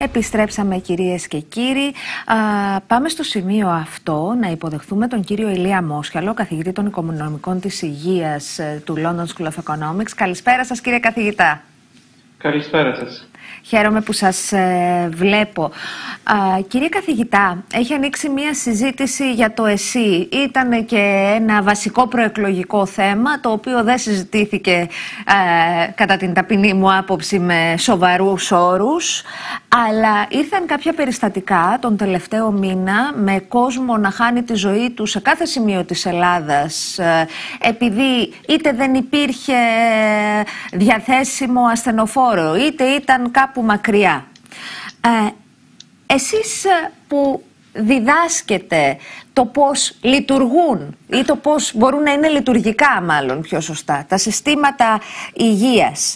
Επιστρέψαμε, κυρίες και κύριοι. Πάμε στο σημείο αυτό να υποδεχθούμε τον κύριο Ηλία Μόσχαλο, καθηγητή των Οικονομικών της Υγείας του London School of Economics. Καλησπέρα σας, κύριε καθηγητά. Καλησπέρα σας. Χαίρομαι που σας βλέπω. Κύριε καθηγητά, έχει ανοίξει μία συζήτηση για το ΕΣΥ. Ήταν και ένα βασικό προεκλογικό θέμα, το οποίο δεν συζητήθηκε κατά την ταπεινή μου άποψη με σοβαρούς όρους, αλλά ήρθαν κάποια περιστατικά τον τελευταίο μήνα με κόσμο να χάνει τη ζωή του σε κάθε σημείο της Ελλάδας, επειδή είτε δεν υπήρχε διαθέσιμο ασθενοφόρο, είτε ήταν κάπου μακριά. Εσείς που διδάσκετε το πώς λειτουργούν ή το πώς μπορούν να είναι λειτουργικά, μάλλον πιο σωστά, τα συστήματα υγείας,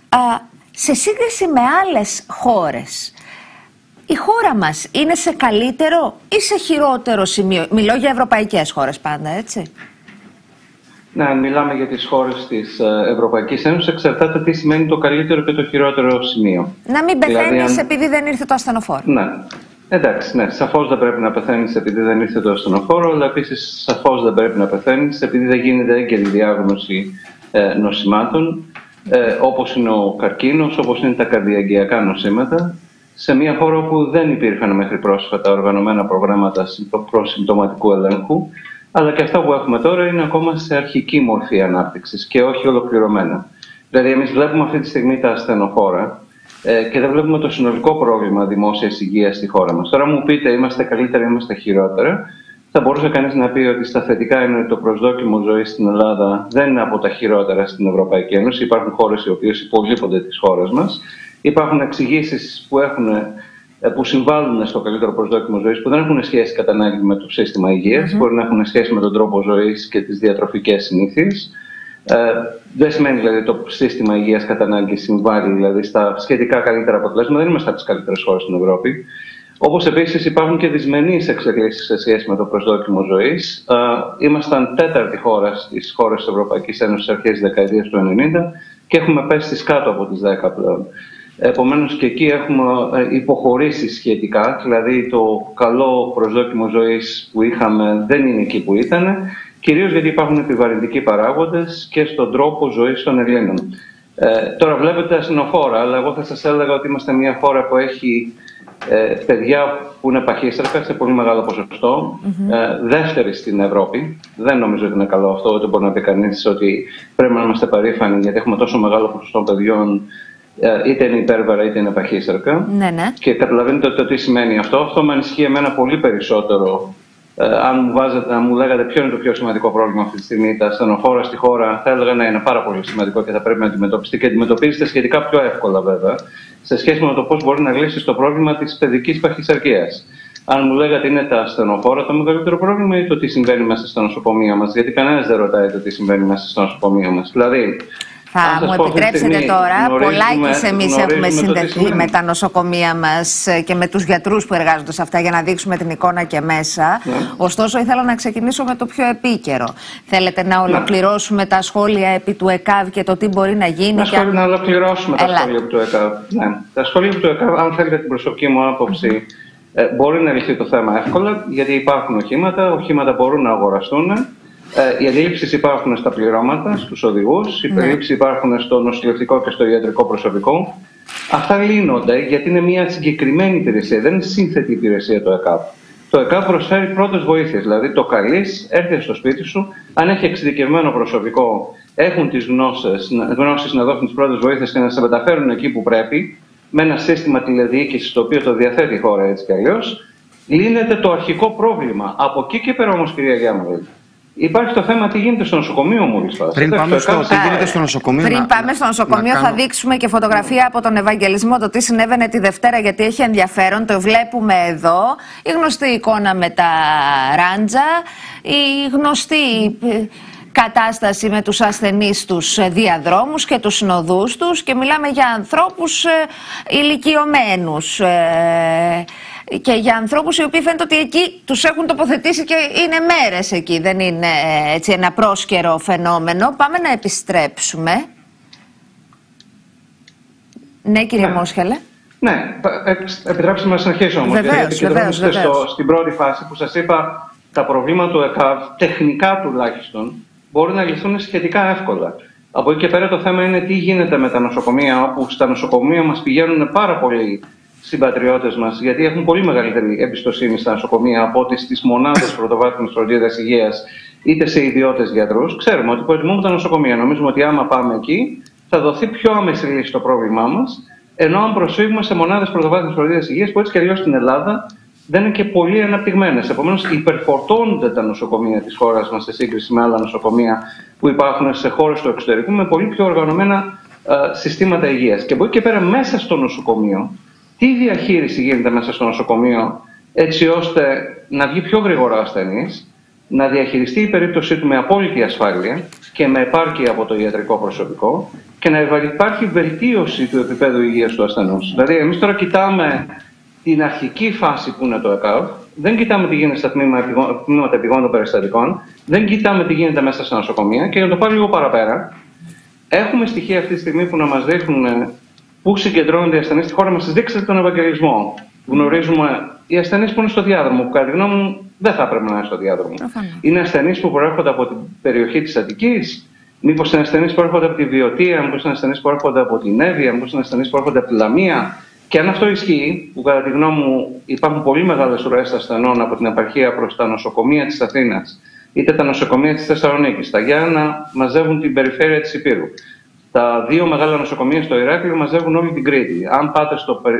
σε σύγκριση με άλλες χώρες, η χώρα μας είναι σε καλύτερο ή σε χειρότερο σημείο? Μιλώ για ευρωπαϊκές χώρες πάντα, έτσι. Ναι, αν μιλάμε για τις χώρες της Ευρωπαϊκής Ένωσης, εξαρτάται τι σημαίνει το καλύτερο και το χειρότερο σημείο. Να μην πεθαίνεις επειδή δεν ήρθε το ασθενοφόρο. Ναι. Εντάξει, ναι, σαφώς δεν πρέπει να πεθαίνεις επειδή δεν ήρθε το ασθενοφόρο, αλλά επίσης σαφώς δεν πρέπει να πεθαίνεις επειδή δεν γίνεται έγκαιρη διάγνωση νοσημάτων, όπως είναι ο καρκίνος, όπως είναι τα καρδιαγγειακά νοσήματα, σε μια χώρα όπου δεν υπήρχαν μέχρι πρόσφατα οργανωμένα προγράμματα προσυμπτωματικού ελέγχου, αλλά και αυτά που έχουμε τώρα είναι ακόμα σε αρχική μορφή ανάπτυξης και όχι ολοκληρωμένα. Δηλαδή, εμείς βλέπουμε αυτή τη στιγμή τα ασθενοφόρα και δεν βλέπουμε το συνολικό πρόβλημα δημόσιας υγείας στη χώρα μας. Τώρα μου πείτε, είμαστε καλύτερα, είμαστε χειρότερα. Θα μπορούσε κανείς να πει ότι στα θετικά είναι ότι το προσδόκιμο ζωής στην Ελλάδα δεν είναι από τα χειρότερα στην Ευρωπαϊκή Ένωση. Υπάρχουν χώρες οι οποίες υπολείπονται τις χώρες μας. Υπάρχουν εξηγήσεις που συμβάλλουν στο καλύτερο προσδόκιμο ζωής, που δεν έχουν σχέση κατά ανάγκη με το σύστημα υγείας, μπορεί να έχουν σχέση με τον τρόπο ζωής και τις διατροφικές συνήθειες. Δεν σημαίνει δηλαδή ότι το σύστημα υγείας κατά ανάγκη συμβάλλει δηλαδή, στα σχετικά καλύτερα αποτελέσματα. Δεν είμαστε από τις καλύτερες χώρες στην Ευρώπη. Όπως επίσης υπάρχουν και δυσμενείς εξελίξεις σε σχέση με το προσδόκιμο ζωής. Ήμασταν τέταρτη χώρα στις χώρες της Ευρωπαϊκής Ένωσης στις αρχές της δεκαετίας του 90 και έχουμε πέσει στις κάτω από τις 10 πλέον. Επομένως και εκεί έχουμε υποχωρήσει σχετικά, δηλαδή το καλό προσδόκιμο ζωής που είχαμε δεν είναι εκεί που ήταν, κυρίως γιατί υπάρχουν επιβαρυντικοί παράγοντες και στον τρόπο ζωής των Ελλήνων. Τώρα βλέπετε ασθενοφόρα, αλλά εγώ θα σας έλεγα ότι είμαστε μια χώρα που έχει παιδιά που είναι παχύστρακα σε πολύ μεγάλο ποσοστό, δεύτερη στην Ευρώπη. Δεν νομίζω ότι είναι καλό αυτό, ούτε μπορεί να πει κανείς ότι πρέπει να είμαστε περήφανοι γιατί έχουμε τόσο μεγάλο ποσοστό παιδιών είτε είναι υπέρβαρα είτε είναι παχύστρακα. Ναι. Και καταλαβαίνετε το τι σημαίνει αυτό. Αυτό με ανησυχεί εμένα πολύ περισσότερο. Αν μου λέγατε ποιο είναι το πιο σημαντικό πρόβλημα αυτή τη στιγμή, τα ασθενοφόρα στη χώρα, θα έλεγα να είναι πάρα πολύ σημαντικό και θα πρέπει να αντιμετωπιστεί και αντιμετωπίζεται σχετικά πιο εύκολα βέβαια, σε σχέση με το πώς μπορεί να λύσει το πρόβλημα της παιδικής παχυσαρκίας. Αν μου λέγατε είναι τα ασθενοφόρα το μεγαλύτερο πρόβλημα ή το τι συμβαίνει μέσα στα νοσοκομεία μας, γιατί κανένας δεν ρωτάει το τι συμβαίνει μέσα στα νοσοκομεία μας. Δηλαδή, θα μου επιτρέψετε τώρα, πολλάκις εμείς έχουμε συνδεθεί με τα νοσοκομεία μας και με τους γιατρούς που εργάζονται σε αυτά για να δείξουμε την εικόνα και μέσα. Ωστόσο, ήθελα να ξεκινήσω με το πιο επίκαιρο. Θέλετε να ολοκληρώσουμε τα σχόλια επί του ΕΚΑΒ και το τι μπορεί να γίνει? Να ολοκληρώσουμε τα σχόλια του ΕΚΑΒ. Ναι. Τα σχόλια του ΕΚΑΒ, αν θέλετε την προσωπική μου άποψη, μπορεί να λυθεί το θέμα εύκολα, γιατί υπάρχουν οχήματα μπορούν να αγοραστούν. Οι ελλείψεις υπάρχουν στα πληρώματα, στους οδηγούς, οι ελλείψεις υπάρχουν στο νοσηλευτικό και στο ιατρικό προσωπικό. Αυτά λύνονται γιατί είναι μια συγκεκριμένη υπηρεσία, δεν είναι σύνθετη υπηρεσία το ΕΚΑΒ. Το ΕΚΑΒ προσφέρει πρώτες βοήθειες, δηλαδή το καλείς, έρχεται στο σπίτι σου, αν έχει εξειδικευμένο προσωπικό, έχουν τις γνώσεις να δώσουν τις πρώτες βοήθειες και να σε μεταφέρουν εκεί που πρέπει, με ένα σύστημα τηλεδιοίκησης το οποίο το διαθέτει η χώρα έτσι κι αλλιώς, λύνεται το αρχικό πρόβλημα. Από εκεί και πέρα όμως, κυρία Γιάννη, υπάρχει το θέμα τι γίνεται στο νοσοκομείο μόλις τώρα. Πριν πάμε στο τι γίνεται στο νοσοκομείο. Πριν πάμε στο νοσοκομείο, θα δείξουμε και φωτογραφία από τον Ευαγγελισμό, το τι συνέβαινε τη Δευτέρα, γιατί έχει ενδιαφέρον. Το βλέπουμε εδώ. Η γνωστή εικόνα με τα ράντζα, η γνωστή κατάσταση με τους ασθενείς στους διαδρόμους και τους συνοδούς τους, και μιλάμε για ανθρώπους ηλικιωμένους και για ανθρώπους οι οποίοι φαίνεται ότι εκεί τους έχουν τοποθετήσει και είναι μέρες εκεί, δεν είναι έτσι ένα πρόσκαιρο φαινόμενο. Πάμε να επιστρέψουμε. Ναι, κύριε Μόσχαλε. Ναι, επιτρέψτε να συνεχίσω όμως. Βεβαίως. Στην πρώτη φάση που σας είπα, τα προβλήματα του ΕΚΑΒ, τεχνικά τουλάχιστον, μπορούν να λυθούν σχετικά εύκολα. Από εκεί και πέρα το θέμα είναι τι γίνεται με τα νοσοκομεία, όπου στα νοσοκομεία μας πηγαίνουν πάρα πολλοί συμπατριώτες μας, γιατί έχουν πολύ μεγαλύτερη εμπιστοσύνη στα νοσοκομεία από ότι στις μονάδες πρωτοβάθμιας φροντίδας υγείας, είτε σε ιδιώτες γιατρούς. Ξέρουμε ότι προτιμούμε τα νοσοκομεία. Νομίζουμε ότι άμα πάμε εκεί, θα δοθεί πιο άμεση λύση στο πρόβλημά μας. Ενώ αν προσφύγουμε σε μονάδες πρωτοβάθμιας φροντίδας υγείας, που έτσι και αλλιώς στην Ελλάδα δεν είναι και πολύ αναπτυγμένες. Επομένως, υπερφορτώνονται τα νοσοκομεία της χώρας μας σε σύγκριση με άλλα νοσοκομεία που υπάρχουν σε χώρες του εξωτερικού με πολύ πιο οργανωμένα συστήματα υγείας. Και από εκεί και πέρα, μέσα στο νοσοκομείο, τι διαχείριση γίνεται μέσα στο νοσοκομείο, έτσι ώστε να βγει πιο γρήγορα ο ασθενής, να διαχειριστεί η περίπτωσή του με απόλυτη ασφάλεια και με επάρκεια από το ιατρικό προσωπικό και να υπάρχει βελτίωση του επίπεδου υγείας του ασθενούς. Δηλαδή, εμείς τώρα κοιτάμε την αρχική φάση που είναι το ΕΚΑΒ, δεν κοιτάμε τι γίνεται στα τμήματα επιγόντων περιστατικών, δεν κοιτάμε τι γίνεται μέσα στα νοσοκομεία και για να το πάω λίγο παραπέρα, έχουμε στοιχεία αυτή τη στιγμή που να μας δείχνουν πού συγκεντρώνονται οι ασθενείς στη χώρα μας. Σας δείξατε τον Ευαγγελισμό. Γνωρίζουμε οι ασθενείς που είναι στο διάδρομο, που κατά τη γνώμη μου δεν θα έπρεπε να είναι στο διάδρομο. Είναι ασθενείς που προέρχονται από την περιοχή της Αττικής, μήπως είναι ασθενείς που έρχονται από τη Βιωτία, μήπως είναι ασθενείς που έρχονται από την Εύβοια, μήπως είναι ασθενείς που έρχονται από τη Λαμία. Και αν αυτό ισχύει, που κατά τη γνώμη μου υπάρχουν πολύ μεγάλες ουρές ασθενών από την επαρχία προς τα νοσοκομεία της Αθήνας, είτε τα νοσοκομεία της Θεσσαλονίκης, τα Γιάννα μαζεύουν την περιφέρεια της Ηπείρου. Τα δύο μεγάλα νοσοκομεία στο Ηράκλειο μαζεύουν όλη την Κρήτη. Αν πάτε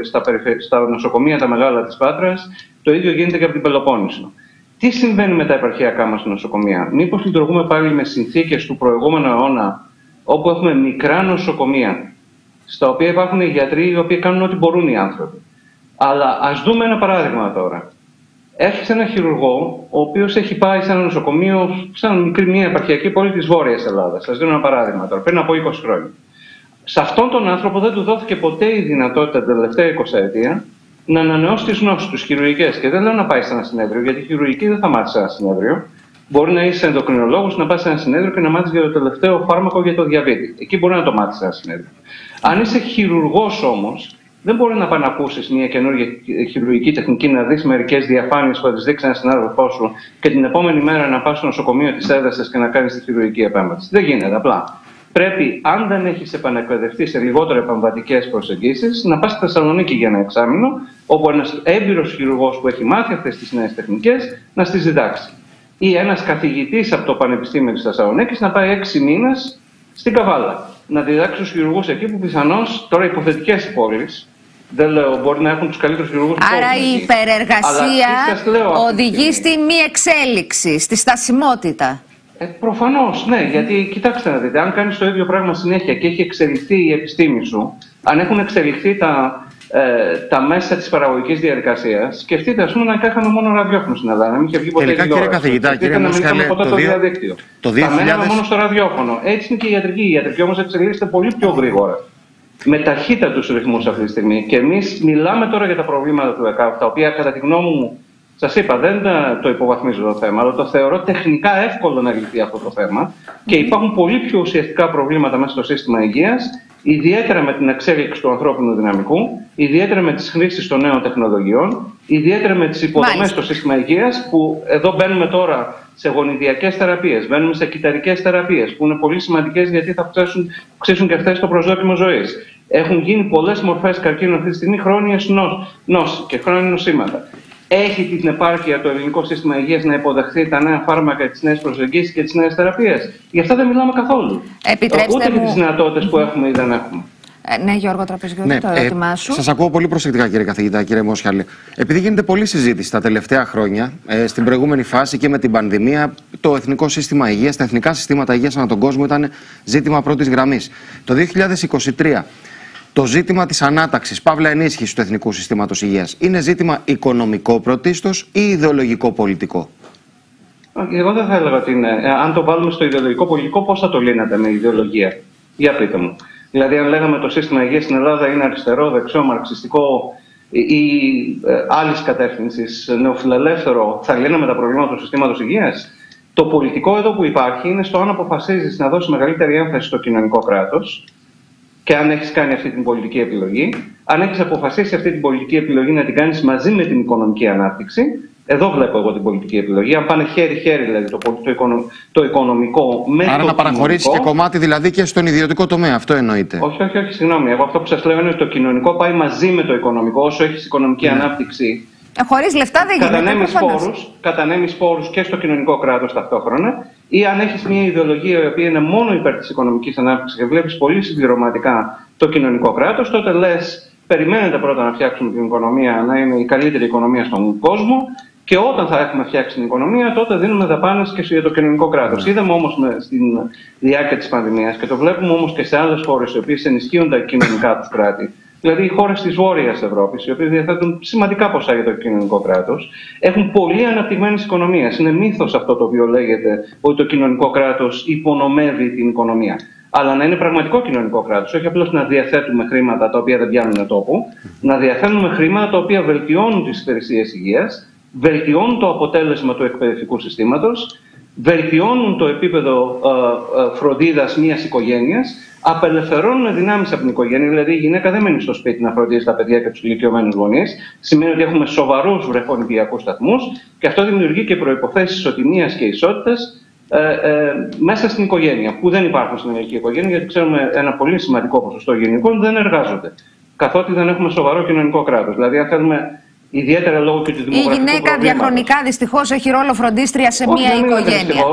στα νοσοκομεία τα μεγάλα της Πάτρας, το ίδιο γίνεται και από την Πελοπόννησο. Τι συμβαίνει με τα επαρχιακά μας νοσοκομεία? Μήπως λειτουργούμε πάλι με συνθήκες του προηγούμενου αιώνα, όπου έχουμε μικρά νοσοκομεία, στα οποία υπάρχουν οι γιατροί οι οποίοι κάνουν ό,τι μπορούν οι άνθρωποι? Αλλά ας δούμε ένα παράδειγμα τώρα. Έχεις ένα χειρουργό, ο οποίος έχει πάει σε ένα νοσοκομείο, σαν μια επαρχιακή πόλη της Βόρειας Ελλάδας. Σας δίνω ένα παράδειγμα τώρα, πριν από 20 χρόνια. Σε αυτόν τον άνθρωπο δεν του δόθηκε ποτέ η δυνατότητα την τελευταία 20 ετία να ανανεώσει τις γνώσεις του χειρουργικές. Και δεν λέω να πάει σε ένα συνέδριο, γιατί η χειρουργική δεν θα μάθει σε ένα συνέδριο. Μπορεί να είσαι ενδοκρινολόγος, να πας σε ένα συνέδριο και να μάθεις για το τελευταίο φάρμακο για το διαβήτη. Εκεί μπορεί να το μάθεις σε ένα συνέδριο. Αν είσαι χειρουργός όμως, δεν μπορεί να πάει να ακούσεις μια καινούργια χειρουργική τεχνική, να δεις μερικές διαφάνειες που θα τις δείξει ένα συνάδελφό σου και την επόμενη μέρα να πας στο νοσοκομείο της έδρασης και να κάνεις τη χειρουργική επέμβαση. Δεν γίνεται απλά. Πρέπει, αν δεν έχεις επανεκπαιδευτεί σε λιγότερο επεμβατικές προσεγγίσεις, να πας στη Θεσσαλονίκη για ένα εξάμηνο, όπου ένας έμπειρος χειρουργός που έχει μάθει αυτές τις νέες τεχνικές να στις διδάξει. Ή ένας καθηγητής από το Πανεπιστήμιο της Θεσσαλονίκης να πάει 6 μήνες στην Καβάλα. Να διδάξει τους χειρουργούς εκεί που πιθανώς, τώρα υποθετικές πόλεις, δεν λέω, μπορεί να έχουν τους καλύτερους χειρουργούς. Άρα η υπερεργασία οδηγεί στη μη εξέλιξη, στη στασιμότητα. Προφανώς, ναι, γιατί κοιτάξτε να δείτε, αν κάνεις το ίδιο πράγμα συνέχεια και έχει εξελιχθεί η επιστήμη σου, αν έχουν εξελιχθεί τα μέσα της παραγωγικής διαδικασίας, σκεφτείτε, ας πούμε, να κάνουμε μόνο ραδιόφωνο στην Ελλάδα, να μην είχε βγει ποτέ τηλεόραση. Κύριε καθηγητά, κύριε Μοσχαλέ, το διαδίκτυο. Θα μέναμε μόνο στο ραδιόφωνο. Έτσι είναι και η ιατρική. Η ιατρική όμως εξελίσσεται πολύ πιο γρήγορα, με ταχύτατους ρυθμούς αυτή τη στιγμή. Και εμείς μιλάμε τώρα για τα προβλήματα του ΕΚΑΒ, τα οποία κατά τη γνώμη μου, σας είπα, δεν το υποβαθμίζω το θέμα, αλλά το θεωρώ τεχνικά εύκολο να λυθεί αυτό το θέμα. Και υπάρχουν πολύ πιο ουσιαστικά προβλήματα μέσα στο σύστημα υγείας, ιδιαίτερα με την εξέλιξη του ανθρώπινου δυναμικού, ιδιαίτερα με τις χρήσεις των νέων τεχνολογιών, ιδιαίτερα με τις υποδομές στο σύστημα υγείας, που εδώ μπαίνουμε τώρα σε γονιδιακές θεραπείες, μπαίνουμε σε κυταρικές θεραπείες, που είναι πολύ σημαντικές γιατί θα αυξήσουν και αυτές το προσδόκιμο ζωής. Έχουν γίνει πολλές μορφές καρκίνου αυτή τη στιγμή, χρόνιες νόσοι και χρόνια νοσήματα. Έχει την επάρκεια το ελληνικό σύστημα υγείας να υποδεχθεί τα νέα φάρμακα, τις νέες προσεγγίσεις και τις νέες θεραπείες? Γι' αυτά δεν μιλάμε καθόλου. Ούτε και τις δυνατότητες που έχουμε ή δεν έχουμε. Ναι, Γιώργο Τραπεζιώτη, το ερώτημά σου. Σας ακούω πολύ προσεκτικά, κύριε καθηγητά, κύριε Μοσχαλή. Επειδή γίνεται πολλή συζήτηση τα τελευταία χρόνια, στην προηγούμενη φάση και με την πανδημία, το εθνικό σύστημα υγείας, τα εθνικά συστήματα υγείας ανά τον κόσμο ήταν ζήτημα πρώτης γραμμής. Το 2023. Το ζήτημα της ανάταξης, παύλα ενίσχυσης του εθνικού συστήματος υγείας, είναι ζήτημα οικονομικό πρωτίστως ή ιδεολογικό πολιτικό? Εγώ δεν θα έλεγα ότι είναι. Αν το βάλουμε στο ιδεολογικό πολιτικό, πώς θα το λύνατε με ιδεολογία? Για πείτε μου. Δηλαδή, αν λέγαμε το σύστημα υγείας στην Ελλάδα είναι αριστερό, δεξιό, μαρξιστικό ή άλλης κατεύθυνσης, νεοφιλελεύθερο, θα λύναμε τα προβλήματα του συστήματος υγείας? Το πολιτικό εδώ που υπάρχει είναι στο αν αποφασίζεις να δώσει μεγαλύτερη έμφαση στο κοινωνικό κράτος και αν έχεις κάνει αυτή την πολιτική επιλογή, αν έχεις αποφασίσει αυτή την πολιτική επιλογή να την κάνεις μαζί με την οικονομική ανάπτυξη, εδώ βλέπω εγώ την πολιτική επιλογή. Αν πάνε χέρι-χέρι δηλαδή το οικονομικό με άρα το να παραχωρήσει και κομμάτι δηλαδή και στον ιδιωτικό τομέα, αυτό εννοείται? Όχι, συγγνώμη. Εγώ αυτό που σας λέω είναι ότι το κοινωνικό πάει μαζί με το οικονομικό. Όσο έχεις οικονομική ανάπτυξη. Χωρίς λεφτά δεν γίνεται. Κατανέμεις πόρους και στο κοινωνικό κράτος ταυτόχρονα, ή αν έχεις μια ιδεολογία η οποία είναι μόνο υπέρ της οικονομικής ανάπτυξης και βλέπεις πολύ συμπληρωματικά το κοινωνικό κράτος, τότε λες, περιμένετε πρώτα να φτιάξουμε την οικονομία να είναι η καλύτερη οικονομία στον κόσμο, και όταν θα έχουμε φτιάξει την οικονομία, τότε δίνουμε δαπάνες και για το κοινωνικό κράτος. Είδαμε όμως στην διάρκεια της πανδημίας, και το βλέπουμε όμως και σε άλλες χώρες οι οποίες ενισχύουν τα κοινωνικά τους κράτη. Δηλαδή, οι χώρες της Βόρειας Ευρώπης, οι οποίες διαθέτουν σημαντικά ποσά για το κοινωνικό κράτος, έχουν πολύ αναπτυγμένες οικονομίες. Είναι μύθος αυτό το οποίο λέγεται ότι το κοινωνικό κράτος υπονομεύει την οικονομία. Αλλά να είναι πραγματικό κοινωνικό κράτος, όχι απλώς να διαθέτουμε χρήματα τα οποία δεν πιάνουν τόπο, να διαθέτουμε χρήματα τα οποία βελτιώνουν τις υπηρεσίες υγείας, βελτιώνουν το αποτέλεσμα του εκπαιδευτικού συστήματος, βελτιώνουν το επίπεδο φροντίδας μιας οικογένειας, απελευθερώνουν δυνάμεις από την οικογένεια. Δηλαδή, η γυναίκα δεν μένει στο σπίτι να φροντίζει τα παιδιά και τους ηλικιωμένους γονείς. Σημαίνει ότι έχουμε σοβαρούς βρεφονιπιακούς σταθμούς, και αυτό δημιουργεί και προϋποθέσεις ισοτιμίας και ισότητας μέσα στην οικογένεια, που δεν υπάρχουν στην ελληνική οικογένεια, γιατί ξέρουμε ένα πολύ σημαντικό ποσοστό γυναικών δεν εργάζονται, καθότι δεν έχουμε σοβαρό κοινωνικό κράτος. Δηλαδή, αν θέλουμε. Ιδιαίτερα λόγω και του δημογραφικού προβλήματος. Η γυναίκα διαχρονικά δυστυχώς έχει ρόλο φροντίστρια σε μια οικογένεια.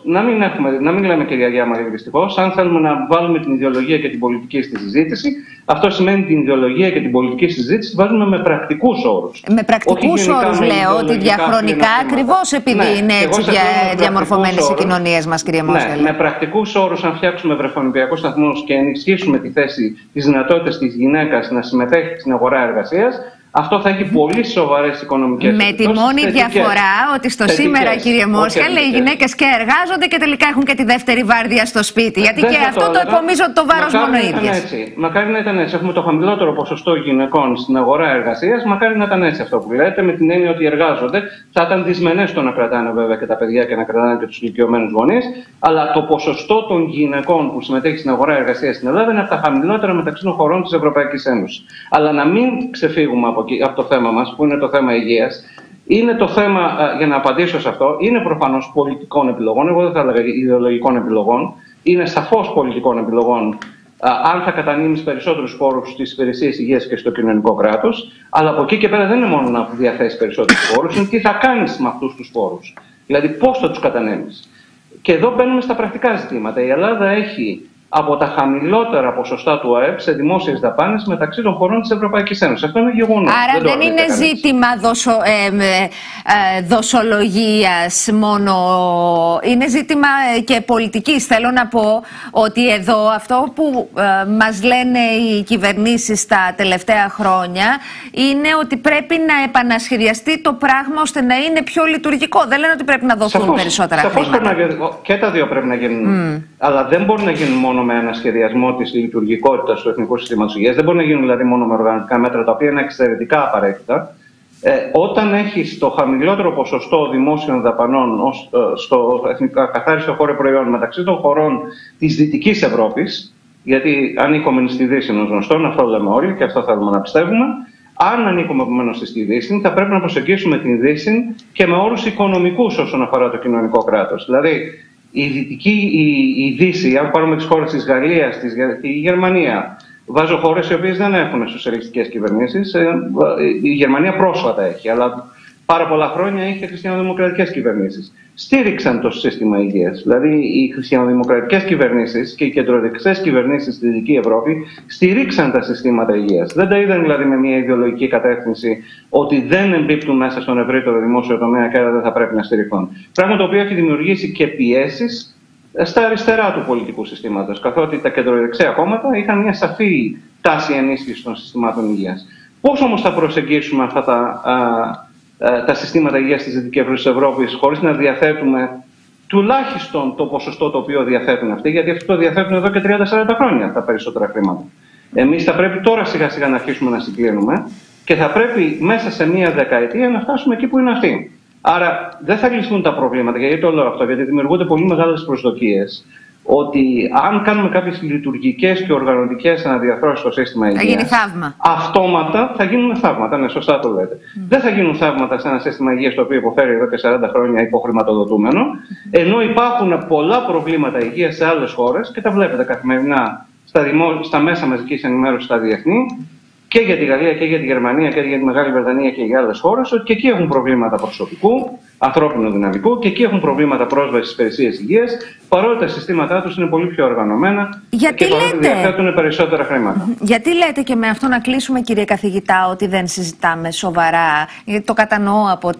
Να μην λέμε κυρία Γιάμαρη δυστυχώς. Αν θέλουμε να βάλουμε την ιδεολογία και την πολιτική στη συζήτηση, αυτό σημαίνει την ιδεολογία και την πολιτική συζήτηση βάζουμε με πρακτικούς όρους. Με πρακτικούς όρους λέω ότι διαχρονικά, ακριβώς επειδή είναι έτσι διαμορφωμένες οι κοινωνίες μας, κύριε Μόσχαλη. Με πρακτικούς όρους, αν φτιάξουμε βρεφονιπιακούς σταθμούς και ενισχύσουμε τη θέση, τις δυνατότητες της γυναίκας να συμμετέχει στην αγορά εργασίας, αυτό θα έχει πολύ σοβαρές οικονομικές επιπτώσεις. Με τη μόνη διαφορά ότι στο σήμερα, κύριε Μόσχαλη, οι γυναίκες και εργάζονται και τελικά έχουν και τη δεύτερη βάρδια στο σπίτι. Γιατί και αυτό το επομίζονται το βάρος μόνο οι ίδιες. Μακάρι να ήταν έτσι. Έχουμε το χαμηλότερο ποσοστό γυναικών στην αγορά εργασίας. Μακάρι να ήταν έτσι αυτό που λέτε, με την έννοια ότι εργάζονται. Θα ήταν δυσμενές το να κρατάνε βέβαια και τα παιδιά και να κρατάνε και τους ηλικιωμένους γονείς. Αλλά το ποσοστό των γυναικών που συμμετέχει στην αγορά εργασίας στην Ελλάδα είναι από τα χαμηλότερα μεταξύ των χωρών της Ευρωπαϊκής Ένωσης. Αλλά να μην ξεφύγουμε από το θέμα μας, που είναι το θέμα υγείας. Είναι το θέμα, για να απαντήσω σε αυτό, είναι προφανώς πολιτικών επιλογών. Εγώ δεν θα έλεγα ιδεολογικών επιλογών. Είναι σαφώς πολιτικών επιλογών, αν θα κατανείμεις περισσότερους πόρους στις υπηρεσίες υγείας και στο κοινωνικό κράτος. Αλλά από εκεί και πέρα δεν είναι μόνο να διαθέσεις περισσότερους πόρους, είναι τι θα κάνεις με αυτούς τους πόρους. Δηλαδή, πώς θα τους κατανέμεις. Και εδώ μπαίνουμε στα πρακτικά ζητήματα. Η Ελλάδα έχει από τα χαμηλότερα ποσοστά του ΑΕΠ σε δημόσιες δαπάνες μεταξύ των χωρών της Ευρωπαϊκής Ένωσης. Αυτό είναι γεγονός. Άρα δεν είναι ζήτημα δοσολογίας μόνο, είναι ζήτημα και πολιτικής. Θέλω να πω ότι εδώ αυτό που μας λένε οι κυβερνήσεις τα τελευταία χρόνια είναι ότι πρέπει να επανασχεδιαστεί το πράγμα ώστε να είναι πιο λειτουργικό. Δεν λένε ότι πρέπει να δοθούν περισσότερα χρήματα. Και τα δύο πρέπει να γίνουν. Αλλά δεν μπορεί να γίνουν μόνο με ένα σχεδιασμό της λειτουργικότητας του Εθνικού Συστήματος Υγείας. Δεν μπορεί να γίνουν δηλαδή μόνο με οργανωτικά μέτρα, τα οποία είναι εξαιρετικά απαραίτητα. Όταν έχεις το χαμηλότερο ποσοστό δημόσιων δαπανών στο καθάριστο χώρο προϊόν μεταξύ των χωρών της Δυτικής Ευρώπης, γιατί ανήκουμε στη Δύση, είναι γνωστό, αυτό λέμε όλοι και αυτό θέλουμε να πιστεύουμε. Αν ανήκουμε επομένως στη Δύση, θα πρέπει να προσεγγίσουμε την Δύση και με όρους οικονομικούς όσον αφορά το κοινωνικό κράτος. Δηλαδή, η Δύση, αν πάρουμε τις χώρες της Γαλλίας, τη Γερμανία, βάζω χώρες οι οποίες δεν έχουν σοσιαλιστικές κυβερνήσεις. Η Γερμανία πρόσφατα έχει, αλλά πάρα πολλά χρόνια είχε χριστιανοδημοκρατικές κυβερνήσεις. Στήριξαν το σύστημα υγείας. Δηλαδή, οι χριστιανοδημοκρατικές κυβερνήσεις και οι κεντροδεξιές κυβερνήσεις στη Δυτική Ευρώπη στηρίξαν τα συστήματα υγείας. Δεν τα είδαν δηλαδή με μια ιδεολογική κατεύθυνση ότι δεν εμπίπτουν μέσα στον ευρύτερο δημόσιο τομέα και άρα δεν θα πρέπει να στηριχθούν. Πράγμα το οποίο έχει δημιουργήσει και πιέσεις στα αριστερά του πολιτικού συστήματος, καθότι τα κεντροδεξιά κόμματα είχαν μια σαφή τάση ενίσχυσης των συστημάτων υγείας. Πώς όμως θα προσεγγίσουμε αυτά τα συστήματα υγείας της Δυτικής Ευρώπης χωρίς να διαθέτουμε τουλάχιστον το ποσοστό το οποίο διαθέτουν αυτοί, γιατί αυτοί το διαθέτουν εδώ και 30-40 χρόνια τα περισσότερα χρήματα. Εμείς θα πρέπει τώρα σιγά σιγά να αρχίσουμε να συγκλίνουμε και θα πρέπει μέσα σε μία δεκαετία να φτάσουμε εκεί που είναι αυτοί. Άρα δεν θα λυθούν τα προβλήματα. Γιατί το λέω αυτό, γιατί δημιουργούνται πολύ μεγάλες προσδοκίες ότι αν κάνουμε κάποιες λειτουργικές και οργανωτικές αναδιαρθρώσεις στο σύστημα υγείας, θα γίνει θαύμα. Αυτόματα θα γίνουν θαύματα. Ναι, σωστά το λέτε. Δεν θα γίνουν θαύματα σε ένα σύστημα υγείας το οποίο υποφέρει εδώ και 40 χρόνια υποχρηματοδοτούμενο, ενώ υπάρχουν πολλά προβλήματα υγείας σε άλλες χώρες και τα βλέπετε καθημερινά στα μέσα μαζικής ενημέρωσης, στα διεθνή, και για τη Γαλλία και για τη Γερμανία και για τη Μεγάλη Βρετανία και για άλλες χώρες, ότι και εκεί έχουν προβλήματα προσωπικού, ανθρώπινου δυναμικού, και εκεί έχουν προβλήματα πρόσβασης στις υπηρεσίες υγείας, παρότι τα συστήματά τους είναι πολύ πιο οργανωμένα και παρότι διαθέτουν περισσότερα χρήματα. Γιατί λέτε, και με αυτό να κλείσουμε, κύριε καθηγητά, ότι δεν συζητάμε σοβαρά, γιατί το κατανοώ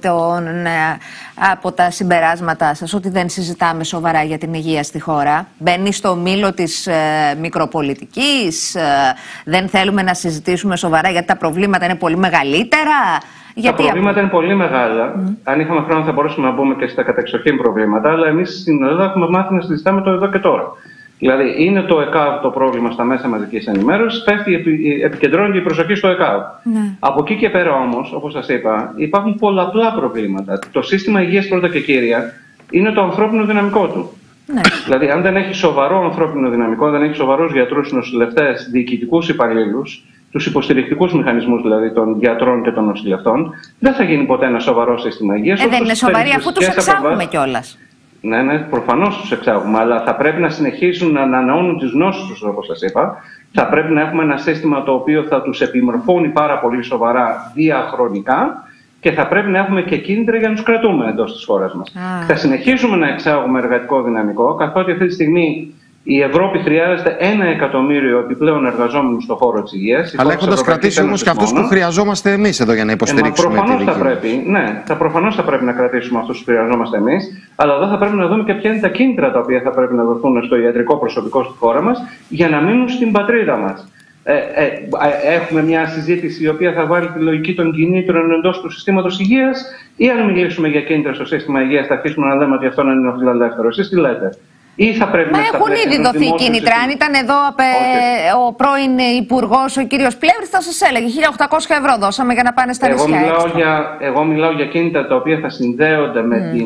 από τα συμπεράσματά σας, ότι δεν συζητάμε σοβαρά για την υγεία στη χώρα? Μπαίνει στο μήλο της μικροπολιτικής, δεν θέλουμε να συζητήσουμε σοβαρά γιατί τα προβλήματα είναι πολύ μεγαλύτερα? Τα προβλήματα είναι πολύ μεγάλα. Αν είχαμε χρόνο θα μπορούσαμε να μπούμε και στα κατεξοχήν προβλήματα, αλλά εμείς στην Ελλάδα έχουμε μάθει να συζητάμε το εδώ και τώρα. Δηλαδή, είναι το ΕΚΑΒ το πρόβλημα στα μέσα μαζικής ενημέρωσης, επικεντρώνεται η προσοχή στο ΕΚΑΒ. Από εκεί και πέρα όμως, όπως σας είπα, υπάρχουν πολλαπλά προβλήματα. Το σύστημα υγείας, πρώτα και κύρια, είναι το ανθρώπινο δυναμικό του. Δηλαδή, αν δεν έχει σοβαρό ανθρώπινο δυναμικό, δεν έχει σοβαρούς γιατρούς, νοσηλευτές, διοικητικούς υπαλλήλους, τους υποστηρικτικούς μηχανισμούς δηλαδή των γιατρών και των νοσηλευτών, δεν θα γίνει ποτέ ένα σοβαρό σύστημα υγείας. Δεν είναι σοβαροί, αφού τους εξάγουμε κιόλας. Ναι, προφανώς τους εξάγουμε, αλλά θα πρέπει να συνεχίσουν να ανανεώνουν τις γνώσεις τους, όπως σας είπα. Θα πρέπει να έχουμε ένα σύστημα το οποίο θα τους επιμορφώνει πάρα πολύ σοβαρά διαχρονικά και θα πρέπει να έχουμε και κίνητρα για να τους κρατούμε εντός της χώρας μας. Θα συνεχίσουμε να εξάγουμε εργατικό δυναμικό, καθότι αυτή τη στιγμή η Ευρώπη χρειάζεται 1 εκατομμύριο επιπλέον εργαζόμενους στον χώρο της υγείας. Αλλά έχοντας κρατήσει όμως και αυτούς που χρειαζόμαστε εμείς εδώ για να υποστηρίξουμε προφανώς θα πρέπει, προφανώς θα πρέπει να κρατήσουμε αυτούς που χρειαζόμαστε εμείς, αλλά εδώ θα πρέπει να δούμε και ποια είναι τα κίνητρα τα οποία θα πρέπει να δοθούν στο ιατρικό προσωπικό στη χώρα μας για να μείνουν στην πατρίδα μας. Έχουμε μια συζήτηση η οποία θα βάλει τη λογική των κινήτρων εντός του συστήματος υγείας, ή αν μιλήσουμε για κίνητρα στο σύστημα υγείας θα αρχίσουμε να λέμε ότι αυτό είναι φιλελεύθερο? Εσείς τι λέτε? Ή θα πρέπει Μα έχουν ήδη δοθεί κίνητρα. Αν ήταν εδώ ο πρώην υπουργός, ο κύριος Πλεύρης, θα σας έλεγε 1.800 ευρώ δώσαμε για να πάνε στα νησιά. Εγώ μιλάω για κίνητρα τα οποία θα συνδέονται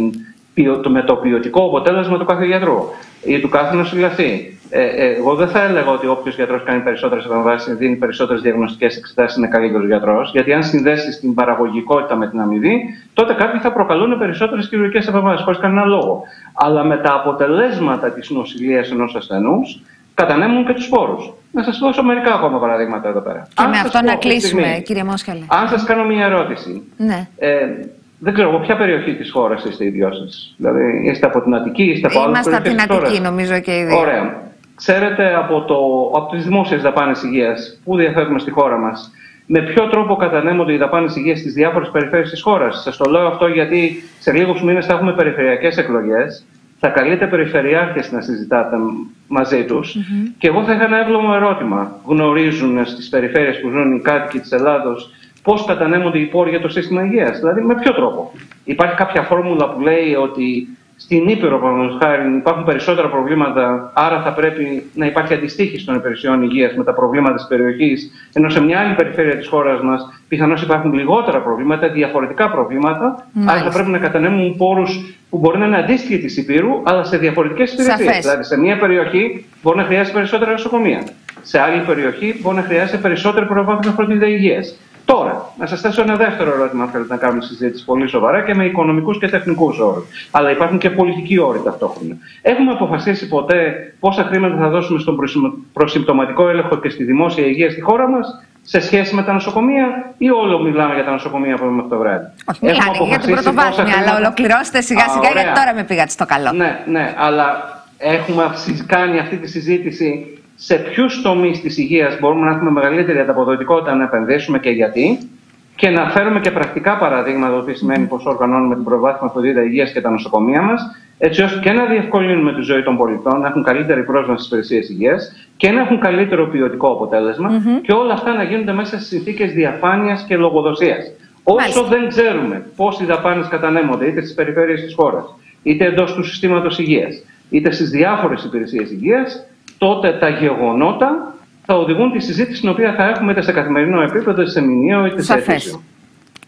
με το ποιοτικό αποτέλεσμα του κάθε γιατρού ή του κάθε νοσηλευτή. Εγώ δεν θα έλεγα ότι όποιος γιατρός κάνει περισσότερες επεμβάσεις, δίνει περισσότερες διαγνωστικές εξετάσεις, είναι καλύτερος γιατρός. Γιατί αν συνδέσει την παραγωγικότητα με την αμοιβή, τότε κάποιοι θα προκαλούν περισσότερες χειρουργικές επεμβάσεις, χωρίς κανένα λόγο. Αλλά με τα αποτελέσματα της νοσηλείας ενός ασθενούς κατανέμουν και τους σπόρους. Να σας δώσω μερικά ακόμα παραδείγματα εδώ πέρα. Και με αυτό να κλείσουμε, κύριε Μόσχαλε. Αν σας κάνω μια ερώτηση. Ναι. Δεν ξέρω από ποια περιοχή της χώρας είστε οι δυο σας? Δηλαδή, είστε από την Αττική, είστε από άλλες περιοχές? Είμαστε από την Αττική, νομίζω και οι δύο. Ωραία. Ξέρετε από τις δημόσιες δαπάνες υγείας που διαθέτουμε στη χώρα μας, με ποιο τρόπο κατανέμονται οι δαπάνες υγείας στις διάφορες περιφέρειες της χώρας? Σας το λέω αυτό γιατί σε λίγους μήνες θα έχουμε περιφερειακές εκλογές. Θα καλείτε περιφερειάρχες να συζητάτε μαζί τους. Και εγώ θα είχα ένα εύλογο ερώτημα. Γνωρίζουν στις περιφέρειες που ζουν οι κάτοικοι της Ελλάδος πώς κατανέμονται οι πόροι για το σύστημα υγείας? Δηλαδή, με ποιο τρόπο? Υπάρχει κάποια φόρμουλα που λέει ότι στην Ήπειρο, παραδείγματος χάρη, υπάρχουν περισσότερα προβλήματα, άρα θα πρέπει να υπάρχει αντιστοίχηση των υπηρεσιών υγείας με τα προβλήματα της περιοχής, ενώ σε μια άλλη περιφέρεια της χώρας μας πιθανώς υπάρχουν λιγότερα προβλήματα, διαφορετικά προβλήματα, άρα θα πρέπει να κατανέμουν πόρους που μπορεί να είναι αντίστοιχοι της Ήπειρου, αλλά σε διαφορετικές υπηρεσίες. Δηλαδή, σε μια περιοχή μπορεί να χρειάζεται περισσότερα νοσοκομεία. Σε άλλη περιοχή μπορεί να χρειάζεται περισσότερη προβάθμιση φροντίδα υγείας. Τώρα, να σας θέσω ένα δεύτερο ερώτημα, αν θέλετε να κάνουμε συζήτηση πολύ σοβαρά και με οικονομικούς και τεχνικούς όρους. Αλλά υπάρχουν και πολιτικοί όροι ταυτόχρονα. Έχουμε αποφασίσει ποτέ πόσα χρήματα θα δώσουμε στον προσυμπτωματικό έλεγχο και στη δημόσια υγεία στη χώρα μας σε σχέση με τα νοσοκομεία, ή όλο μιλάμε για τα νοσοκομεία από εδώ το βράδυ? Όχι, μιλάνε για την πρωτοβάθμια, αλλά ολοκληρώστε σιγά-σιγά, γιατί τώρα με πήγατε στο καλό. Ναι, αλλά έχουμε κάνει αυτή τη συζήτηση. Σε ποιους τομείς της υγείας μπορούμε να έχουμε μεγαλύτερη ανταποδοτικότητα να επενδύσουμε και γιατί, και να φέρουμε και πρακτικά παραδείγματα ότι σημαίνει πώς οργανώνουμε την προβάθμια φροντίδα υγείας και τα νοσοκομεία μας, έτσι ώστε και να διευκολύνουμε τη ζωή των πολιτών, να έχουν καλύτερη πρόσβαση στις υπηρεσίες υγείας και να έχουν καλύτερο ποιοτικό αποτέλεσμα, και όλα αυτά να γίνονται μέσα σε συνθήκες διαφάνειας και λογοδοσίας. Όσο δεν ξέρουμε πώς οι δαπάνες κατανέμονται είτε στις περιφέρειες της χώρας, είτε εντός του συστήματος υγείας, είτε στις διάφορες υπηρεσίες υγείας, τότε τα γεγονότα θα οδηγούν τη συζήτηση την οποία θα έχουμε είτε σε καθημερινό επίπεδο, είτε σε μηνιαίο, είτε σε ετήσιο.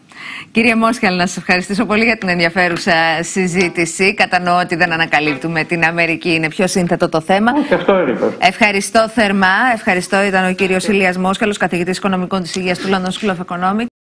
Κύριε Μόσχαλ, να σας ευχαριστήσω πολύ για την ενδιαφέρουσα συζήτηση. Κατανοώ ότι δεν ανακαλύπτουμε την Αμερική, είναι πιο σύνθετο το θέμα. Ευχαριστώ θερμά. Ευχαριστώ. Ήταν ο κύριος Ηλίας Μόσχαλος, καθηγητής Οικονομικών της Υγείας του London School of Economics.